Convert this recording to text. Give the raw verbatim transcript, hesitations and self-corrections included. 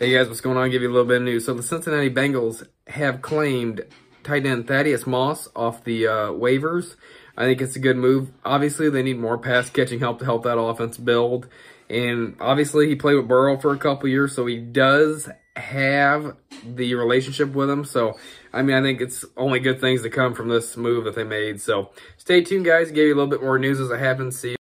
Hey guys, what's going on? I'll give you a little bit of news. So the Cincinnati Bengals have claimed tight end Thaddeus off the uh, waivers. I think it's a good move. Obviously, they need more pass catching help to help that offense build. And obviously, he played with Burrow for a couple years, so he does have the relationship with him. So, I mean, I think it's only good things to come from this move that they made. So, stay tuned, guys. Give you a little bit more news as it happens. See you.